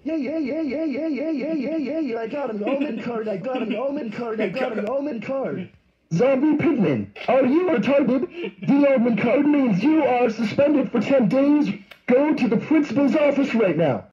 Yeah. I got an almond card. I got an almond card. Zombie Pigman, are you retarded? The almond card means you are suspended for 10 days. Go to the principal's office right now.